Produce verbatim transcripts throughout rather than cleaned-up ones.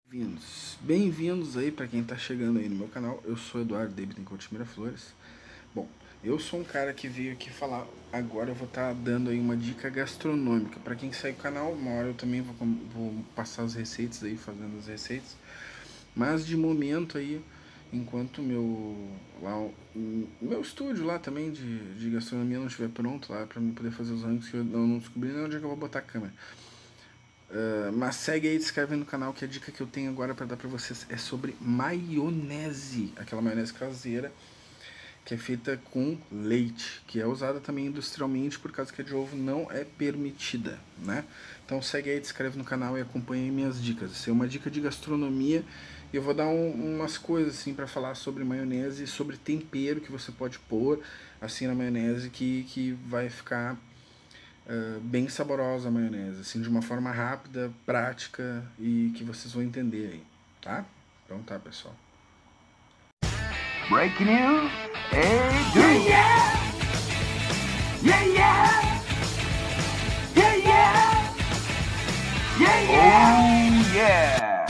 Bem-vindos, bem-vindos aí para quem está chegando aí no meu canal. Eu sou Eduardo Bittencourt Miraflores. Bom, eu sou um cara que veio aqui falar. Agora eu vou estar tá dando aí uma dica gastronômica para quem segue o canal. Uma hora eu também vou, vou passar as receitas aí, fazendo as receitas. Mas de momento aí, enquanto meu lá, meu estúdio lá também de, de gastronomia não estiver pronto lá para mim poder fazer os ranks, que eu não, não descobri nem onde é que eu vou botar a câmera. Uh, mas segue aí, se inscreve no canal, que a dica que eu tenho agora para dar para vocês é sobre maionese, aquela maionese caseira que é feita com leite, que é usada também industrialmente por causa que a de ovo não é permitida, né? Então segue aí, se inscreve no canal e acompanha minhas dicas. Isso é uma dica de gastronomia e eu vou dar um, umas coisas assim para falar sobre maionese e sobre tempero que você pode pôr assim na maionese que, que vai ficar Uh, bem saborosa a maionese, assim, de uma forma rápida, prática e que vocês vão entender aí, tá? Então tá, pessoal. Breaking news, hey, yeah, yeah! Yeah, yeah! Yeah, yeah! Yeah, yeah! Oh, yeah!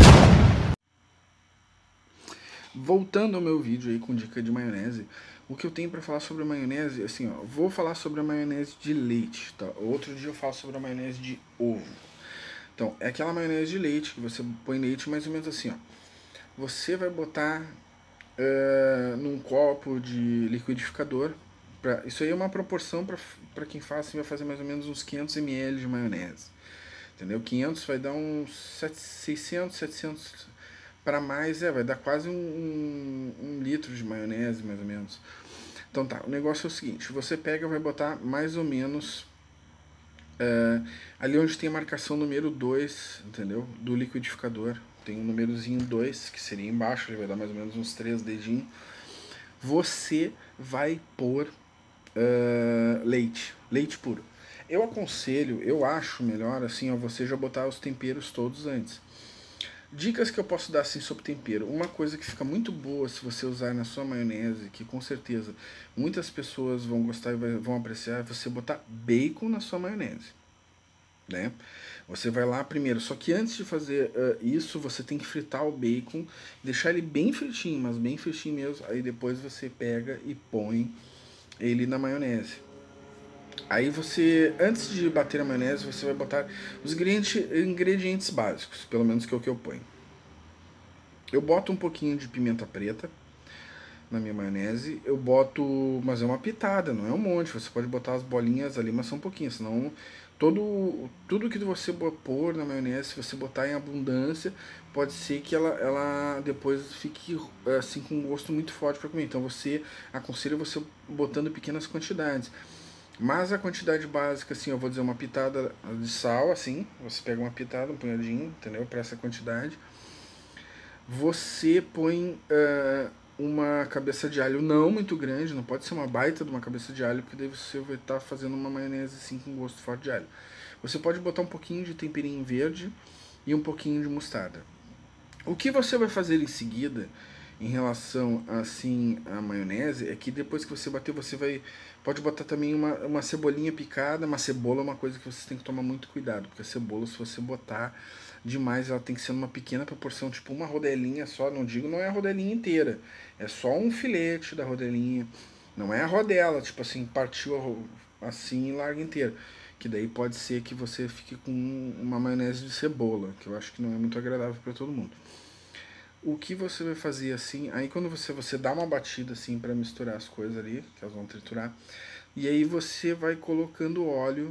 Voltando ao meu vídeo aí com dica de maionese, o que eu tenho para falar sobre a maionese, assim, ó, vou falar sobre a maionese de leite, tá? Outro dia eu falo sobre a maionese de ovo. Então, é aquela maionese de leite que você põe leite mais ou menos assim, ó. Você vai botar uh, num copo de liquidificador. Pra, isso aí é uma proporção para quem faz, assim, vai fazer mais ou menos uns quinhentos mililitros de maionese. Entendeu? quinhentos vai dar uns seiscentos, setecentos para mais, é, vai dar quase um, um, um litro de maionese, mais ou menos. Então tá, o negócio é o seguinte, você pega e vai botar mais ou menos uh, ali onde tem a marcação número dois, entendeu? Do liquidificador. Tem um númerozinho dois, que seria embaixo, ele vai dar mais ou menos uns três dedinhos. Você vai pôr uh, leite, leite puro. Eu aconselho, eu acho melhor assim, ó, você já botar os temperos todos antes. Dicas que eu posso dar assim sobre tempero. Uma coisa que fica muito boa se você usar na sua maionese, que com certeza muitas pessoas vão gostar e vão apreciar, é você botar bacon na sua maionese, né? Você vai lá primeiro, só que antes de fazer uh, isso, você tem que fritar o bacon, deixar ele bem fritinho, mas bem fritinho mesmo. Aí depois você pega e põe ele na maionese. Aí você, antes de bater a maionese, você vai botar os ingredientes básicos, pelo menos que é o que eu ponho. Eu boto um pouquinho de pimenta preta na minha maionese, eu boto, mas é uma pitada, não é um monte, você pode botar as bolinhas ali, mas são um pouquinho, senão todo, tudo que você pôr na maionese, se você botar em abundância, pode ser que ela, ela depois fique assim com um gosto muito forte para comer, então você aconselha você botando pequenas quantidades. Mas a quantidade básica, assim, eu vou dizer uma pitada de sal, assim, você pega uma pitada, um punhadinho, entendeu? Para essa quantidade. Você põe uh, uma cabeça de alho não muito grande, não pode ser uma baita de uma cabeça de alho, porque daí você vai estar tá fazendo uma maionese assim com gosto forte de alho. Você pode botar um pouquinho de temperinho verde e um pouquinho de mostarda. O que você vai fazer em seguida em relação assim à maionese é que depois que você bater, você vai pode botar também uma, uma cebolinha picada. Uma cebola é uma coisa que você tem que tomar muito cuidado, porque a cebola, se você botar demais, ela tem que ser numa pequena proporção, tipo uma rodelinha só, não digo não é a rodelinha inteira, é só um filete da rodelinha, não é a rodela, tipo assim, partiu assim e larga inteira, que daí pode ser que você fique com uma maionese de cebola, que eu acho que não é muito agradável para todo mundo. O que você vai fazer assim, aí quando você, você dá uma batida assim para misturar as coisas ali, que elas vão triturar, e aí você vai colocando óleo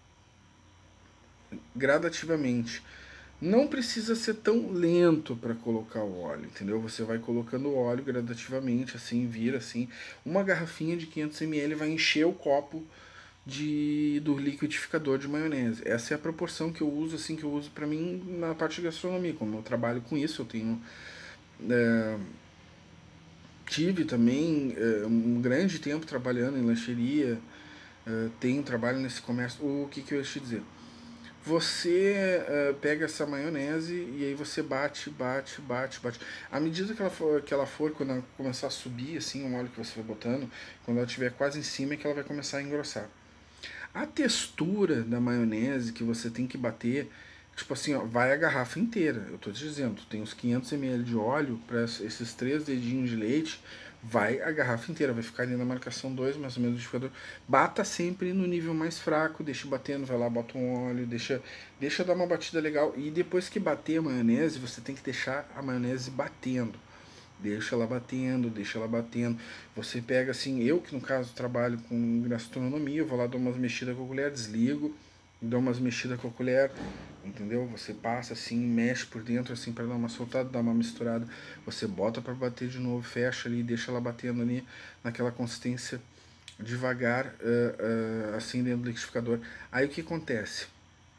gradativamente. Não precisa ser tão lento para colocar o óleo, entendeu? Você vai colocando o óleo gradativamente, assim, vira assim. Uma garrafinha de quinhentos mililitros vai encher o copo de, do liquidificador de maionese. Essa é a proporção que eu uso, assim, que eu uso para mim na parte de gastronomia. Como eu trabalho com isso, eu tenho... É, tive também é, um grande tempo trabalhando em lancheria, é, tenho trabalho nesse comércio. O que, que eu ia te dizer? Você uh, pega essa maionese e aí você bate, bate, bate, bate. À medida que ela for, que ela for quando ela começar a subir, assim, o óleo que você vai botando, quando ela estiver quase em cima, é que ela vai começar a engrossar. A textura da maionese que você tem que bater, tipo assim, ó, vai a garrafa inteira. Eu tô te dizendo, tem uns quinhentos mililitros de óleo para esses três dedinhos de leite, vai a garrafa inteira, vai ficar ali na marcação dois, mais ou menos, do liquidificador. Bata sempre no nível mais fraco, deixa batendo, vai lá, bota um óleo, deixa, deixa dar uma batida legal. E depois que bater a maionese, você tem que deixar a maionese batendo. Deixa ela batendo, deixa ela batendo. Você pega assim, eu que no caso trabalho com gastronomia, eu vou lá, dou umas mexidas com a colher, desligo, dou umas mexidas com a colher, entendeu? Você passa assim, mexe por dentro assim para dar uma soltada, dar uma misturada. Você bota para bater de novo, fecha ali, deixa ela batendo ali naquela consistência devagar, uh, uh, assim dentro do liquidificador. Aí o que acontece?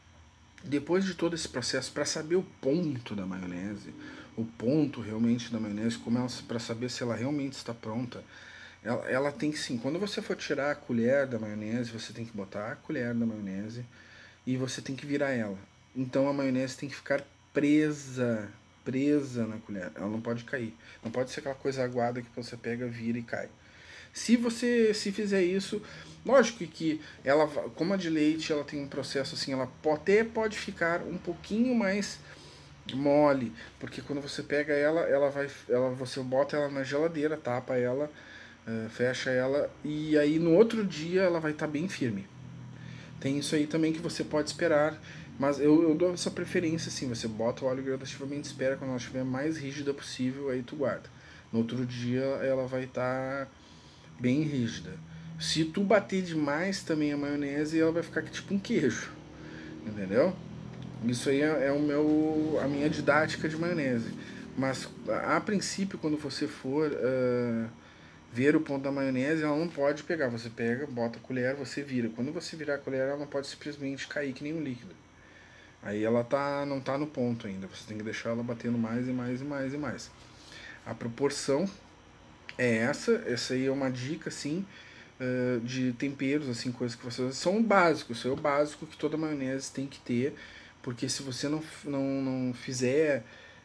Depois de todo esse processo, para saber o ponto da maionese, o ponto realmente da maionese, como ela, para saber se ela realmente está pronta, ela, ela tem que sim, quando você for tirar a colher da maionese, você tem que botar a colher da maionese e você tem que virar ela. Então a maionese tem que ficar presa, presa na colher, ela não pode cair. Não pode ser aquela coisa aguada que você pega, vira e cai. Se você se fizer isso, lógico que ela, como a de leite, ela tem um processo assim, ela até pode ficar um pouquinho mais mole, porque quando você pega ela, ela vai, ela, você bota ela na geladeira, tapa ela, uh, fecha ela e aí no outro dia ela vai estar tá bem firme. Tem isso aí também que você pode esperar, mas eu, eu dou essa preferência assim, você bota o óleo gradativamente, espera quando ela estiver mais rígida possível, aí tu guarda. No outro dia ela vai estar tá bem rígida. Se tu bater demais também a maionese, ela vai ficar tipo um queijo, entendeu? Isso aí é, é o meu, a minha didática de maionese. Mas a, a princípio, quando você for uh, ver o ponto da maionese, ela não pode pegar. Você pega, bota a colher, você vira. Quando você virar a colher, ela não pode simplesmente cair que nem um líquido. Aí ela tá, não tá no ponto ainda. Você tem que deixar ela batendo mais e mais e mais e mais. A proporção é essa. Essa aí é uma dica, assim, uh, de temperos, assim, coisas que vocês... São básicos. Isso é o básico que toda maionese tem que ter. Porque se você não, não, não fizer...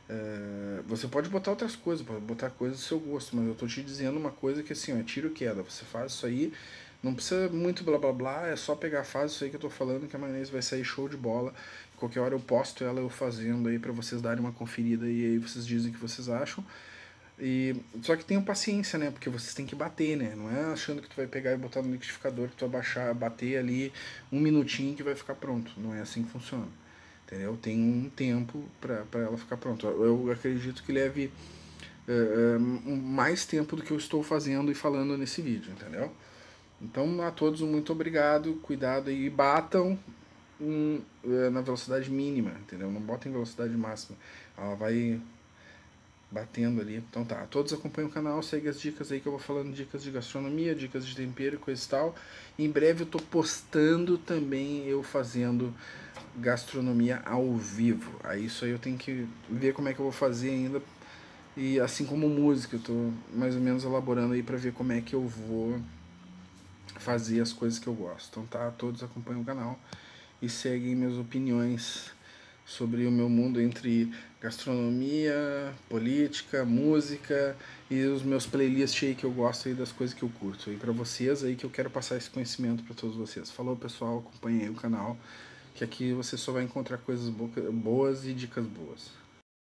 Uh, você pode botar outras coisas, pode botar coisas do seu gosto. Mas eu tô te dizendo uma coisa que, assim, ó, tiro queda. Você faz isso aí... Não precisa muito blá blá blá, é só pegar, faz isso aí que eu tô falando, que a maionese vai sair show de bola. Qualquer hora eu posto ela eu fazendo aí pra vocês darem uma conferida e aí vocês dizem o que vocês acham. E, só que tenham paciência, né? Porque vocês têm que bater, né? Não é achando que tu vai pegar e botar no liquidificador, que tu vai baixar, bater ali um minutinho que vai ficar pronto. Não é assim que funciona. Entendeu? Tem um tempo pra, pra ela ficar pronta. Eu acredito que leve uh, mais tempo do que eu estou fazendo e falando nesse vídeo, entendeu? Então a todos muito obrigado, cuidado aí, batam um, na velocidade mínima, entendeu? Não botem em velocidade máxima, ela vai batendo ali. Então tá, todos acompanham o canal, segue as dicas aí que eu vou falando, dicas de gastronomia, dicas de tempero e coisa e tal. Em breve eu tô postando também eu fazendo gastronomia ao vivo, aí isso aí eu tenho que ver como é que eu vou fazer ainda. E assim como música, eu tô mais ou menos elaborando aí pra ver como é que eu vou fazer as coisas que eu gosto. Então tá, todos acompanham o canal e seguem minhas opiniões sobre o meu mundo entre gastronomia, política, música e os meus playlists aí que eu gosto aí das coisas que eu curto. E pra vocês aí que eu quero passar esse conhecimento pra todos vocês. Falou pessoal, acompanhem aí o canal, que aqui você só vai encontrar coisas boas e dicas boas.